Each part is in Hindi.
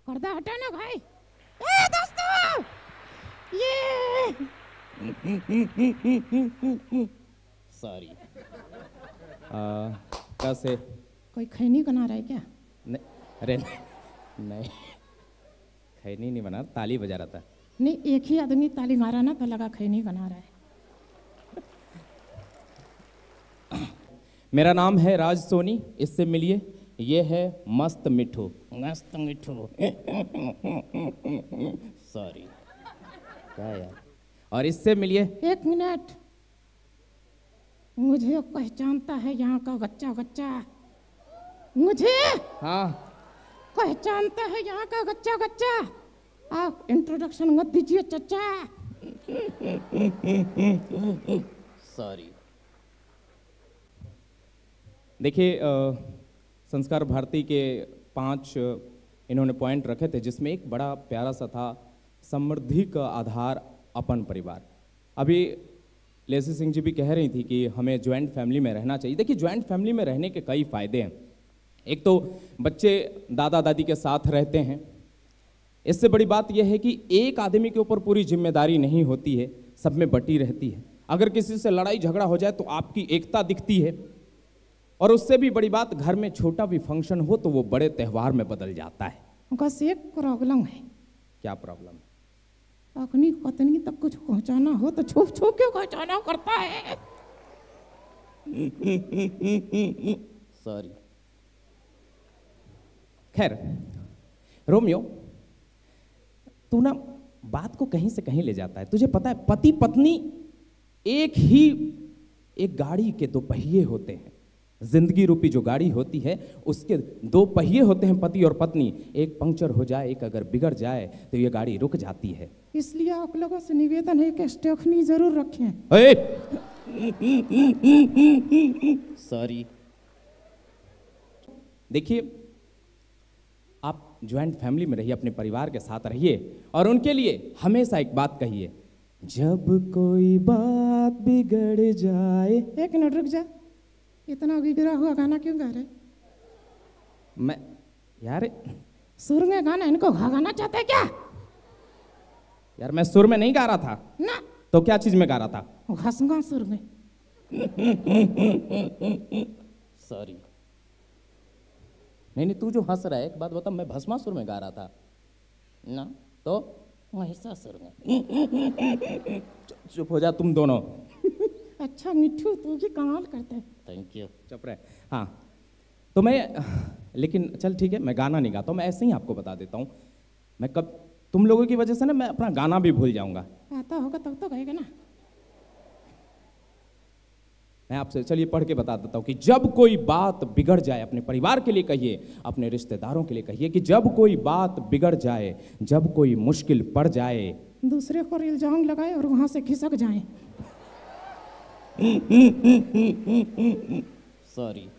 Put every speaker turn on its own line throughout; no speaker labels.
पर्दा हटा ना भाई। ए दोस्तों, ये
सॉरी। कैसे?
कोई खैनी बना रहा है क्या?
नहीं, अरे नहीं, खैनी नहीं बना, ताली बजा रहा था।
नहीं, एक ही आदमी ताली मारा ना तो लगा खैनी बना रहा है।
मेरा नाम है राज सोनी, इससे मिलिए। ये है मस्त मिठू। मस्त मिठू। सॉरी, क्या यार। और इससे मिलिए।
एक मिनट, मुझे पहचानता है यहाँ का बच्चा बच्चा। मुझे
हाँ,
पहचानता है यहाँ का बच्चा बच्चा। आप इंट्रोडक्शन मत दीजिए चचा।
सॉरी। देखिए, संस्कार भारती के 5 इन्होंने पॉइंट रखे थे, जिसमें एक बड़ा प्यारा सा था, समृद्धि का आधार अपन परिवार। अभी लेसी सिंह जी भी कह रही थी कि हमें ज्वाइंट फैमिली में रहना चाहिए। देखिए, ज्वाइंट फैमिली में रहने के कई फायदे हैं। एक तो बच्चे दादा दादी के साथ रहते हैं। इससे बड़ी बात यह है कि एक आदमी के ऊपर पूरी जिम्मेदारी नहीं होती है, सब में बटी रहती है। अगर किसी से लड़ाई झगड़ा हो जाए तो आपकी एकता दिखती है। और उससे भी बड़ी बात, घर में छोटा भी फंक्शन हो तो वो बड़े त्यौहार में बदल जाता है।
बस एक प्रॉब्लम है।
क्या प्रॉब्लम है?
अपनी पत्नी तक कुछ पहुंचाना हो तो छुप छुप के पहुंचाना पड़ता है।
सॉरी। खैर रोमियो, तू ना बात को कहीं से कहीं ले जाता है। तुझे पता है, पति पत्नी एक गाड़ी के 2 पहिए होते हैं। जिंदगी रूपी जो गाड़ी होती है उसके 2 पहिए होते हैं, पति और पत्नी। एक पंक्चर हो जाए, एक अगर बिगड़ जाए तो ये गाड़ी रुक जाती है।
इसलिए आप लोगों से निवेदन है कि स्टेफनी जरूर रखें।
सॉरी। देखिए, आप ज्वाइंट फैमिली में रहिए, अपने परिवार के साथ रहिए और उनके लिए हमेशा एक बात कहिए, जब कोई बात बिगड़ जाए।
एक मिनट रुक जा, इतना बिगड़ा हुआ गाना क्यों गा रहे?
मैं यार,
सुर में गाना इनको गाना चाहते क्या?
यार मैं सुर में नहीं गा रहा था
ना,
तो क्या चीज में गा रहा था?
घसगा सुर में।
सॉरी। नहीं, तू जो हंस रहा है, एक बात बता, मैं भस्मासुर में गा रहा था ना, तो महिषासुर में। चुप हो जा तुम दोनों।
अच्छा मिठू, तू भी कमाल करते है।
Thank you. चुप रहे। हाँ, तो मैं, लेकिन चल ठीक है, मैं गाना नहीं गाता हूँ, मैं ऐसे ही आपको बता देता हूँ। मैं कब तुम लोगों की वजह से ना मैं अपना गाना भी भूल जाऊंगा।
आता होगा तब तो कहेगा ना।
मैं आपसे चलिए पढ़ के बता देता हूँ कि जब कोई बात बिगड़ जाए, अपने परिवार के लिए कहिए, अपने रिश्तेदारों के लिए कहिए कि जब कोई बात बिगड़ जाए, जब कोई मुश्किल पड़ जाए,
दूसरे को इल्जाम लगाए और वहां से खिसक जाए।
सॉरी,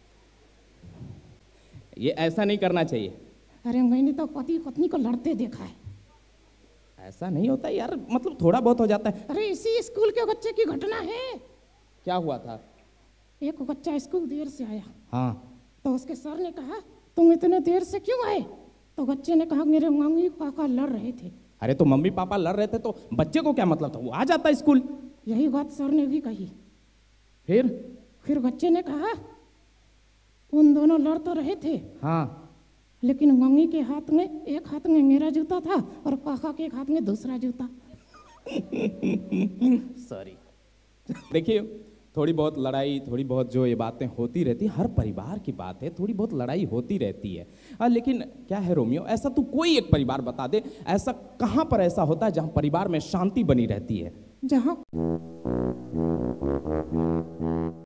ये ऐसा नहीं करना चाहिए।
अरे मैंने तो पति पत्नी को लड़ते देखा है।
ऐसा नहीं होता यार, मतलब थोड़ा बहुत हो जाता है।
अरे इसी स्कूल के बच्चे की घटना है।
क्या हुआ था?
एक बच्चा स्कूल देर से आया।
हाँ,
तो उसके सर ने कहा, तुम इतने देर से क्यों आए? तो बच्चे ने कहा, मेरे मम्मी पापा लड़ रहे थे।
अरे तो मम्मी पापा लड़ रहे थे तो बच्चे को क्या मतलब था, वो आ जाता स्कूल।
यही बात सर ने भी कही।
फिर
बच्चे ने कहा, उन दोनों लड़ तो रहे थे,
हाँ,
लेकिन मम्मी के हाथ में एक हाथ में मेरा जूता था और पापा के एक हाथ में दूसरा जूता।
सॉरी। देखिए, थोड़ी बहुत लड़ाई, थोड़ी बहुत जो ये बातें होती रहती है, हर परिवार की बात है, थोड़ी बहुत लड़ाई होती रहती है। लेकिन क्या है रोमियो, ऐसा तू कोई एक परिवार बता दे, ऐसा कहाँ पर ऐसा होता है जहाँ परिवार में शांति बनी रहती है?
जहाँ